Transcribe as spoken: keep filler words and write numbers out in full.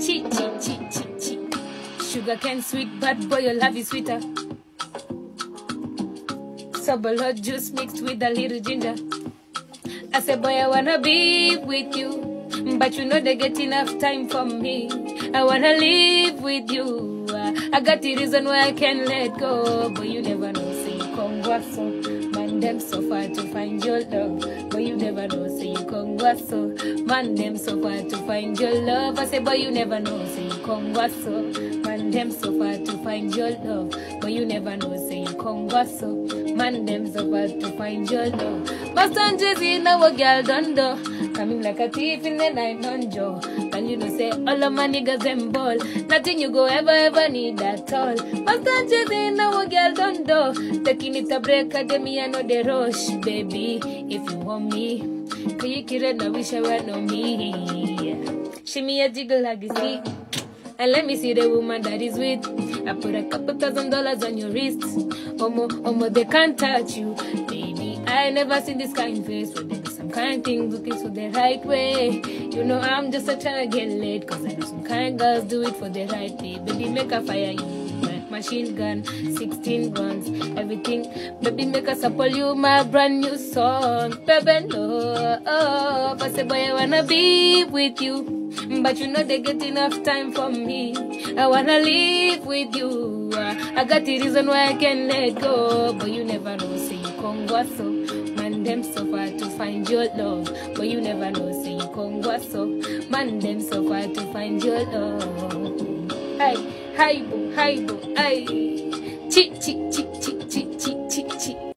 Chi, chi, chi, chi, chi. Sugarcane sweet, but boy, your love is sweeter. Sober juice mixed with a little ginger. I say, boy, I wanna be with you, but you know they get enough time for me. I wanna live with you. I got the reason why I can't let go, but you never know. Say you come so, man, them so far to find your love, but you never know. Say you come so, man, them so far to find your love. I say, but you never know. Say you come so, man, them so far to find your love, but you never know. Say you come so, man, them so far to find your love. Mustang Jay-Z, now a girl done do, coming like a thief in the night on Joe. And you know say all of my niggas them ball, nothing you go ever ever need at all. Mustang Jay-Z, now a girl done do, taking it a break, I me I know the rush, baby. If you want me, can you kill it? I wish I were no me. Shimmy a jiggle like this, and let me see the woman that is with. I put a couple thousand dollars on your wrist. Omo, omo, they can't touch you, baby. I never seen this kind face. So there be some kind things looking for the right way. You know I'm just a trying to get laid, cause I know some kind girls do it for the right way. Baby, make a fire you like machine gun, sixteen guns, everything. Baby, make a sample you my brand new song. Baby, no, oh, I say boy, I wanna be with you, but you know they get enough time for me. I wanna live with you. I got the reason why I can't let go, but you never know. Say you come so, man, them so far to find your love, but you never know. Say you come so, man, them so far to find your love. Hey, hi bo, hi bo, hey, chi chi chi chi.